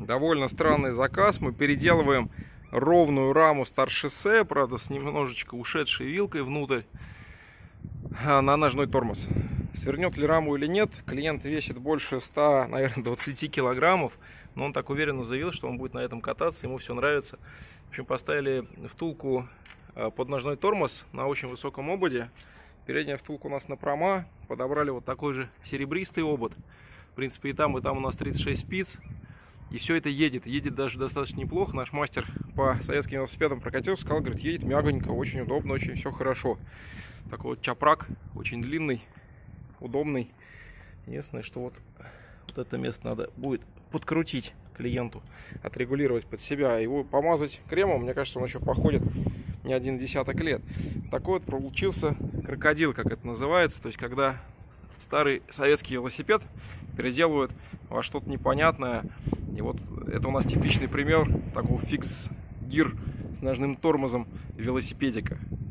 Довольно странный заказ. Мы переделываем ровную раму старт-шоссе, правда, с немножечко ушедшей вилкой внутрь, на ножной тормоз. Свернет ли раму или нет, клиент весит больше 100, наверное, 20 килограммов, но он так уверенно заявил, что он будет на этом кататься, ему все нравится. В общем, поставили втулку под ножной тормоз на очень высоком ободе. Передняя втулка у нас на прома. Подобрали вот такой же серебристый обод. В принципе, и там у нас 36 спиц. И все это едет. Едет даже достаточно неплохо. Наш мастер по советским велосипедам прокатился, сказал, говорит, едет мягонько, очень удобно, очень все хорошо. Такой вот чапрак, очень длинный, удобный. Единственное, что вот это место надо будет подкрутить клиенту, отрегулировать под себя, его помазать кремом. Мне кажется, он еще походит не один десяток лет. Такой вот получился крокодил, как это называется. То есть, когда старый советский велосипед переделывают во что-то непонятное. И вот это у нас типичный пример такого фикс-гир с ножным тормозом велосипедика.